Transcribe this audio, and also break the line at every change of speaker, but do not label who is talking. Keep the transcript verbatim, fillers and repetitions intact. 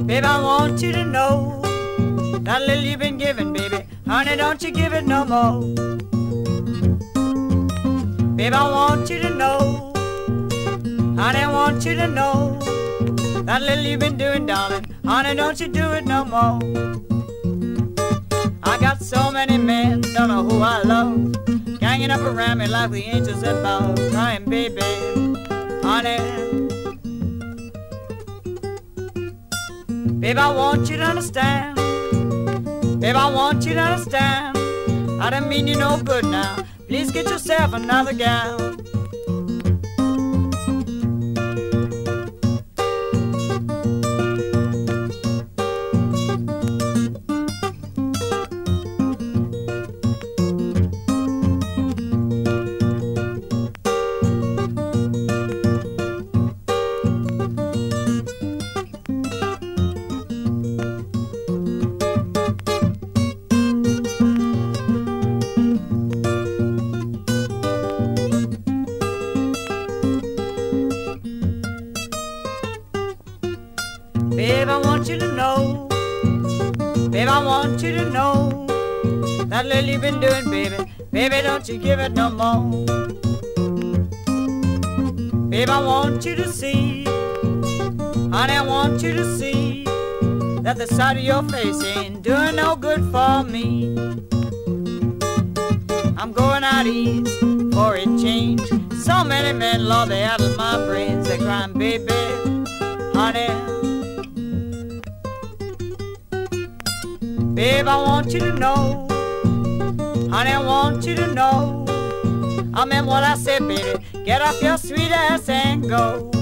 Babe, I want you to know that little you've been giving, baby, honey, don't you give it no more. Babe, I want you to know, honey, I want you to know that little you've been doing, darling, honey, don't you do it no more. I got so many men, don't know who I love, ganging up around me like the angels above, crying, baby, honey. Babe, I want you to understand, babe, I want you to understand, I don't mean you no good now, please get yourself another gal. Babe, I want you to know, babe, I want you to know that little you've been doing, baby, baby, don't you give it no more. Babe, I want you to see, honey, I want you to see that the side of your face ain't doing no good for me. I'm going out east for a change. So many men, Lord, they out of my brains. They're crying, baby, honey. Babe, I want you to know, honey, I want you to know, I meant what I said, baby, get off your sweet ass and go.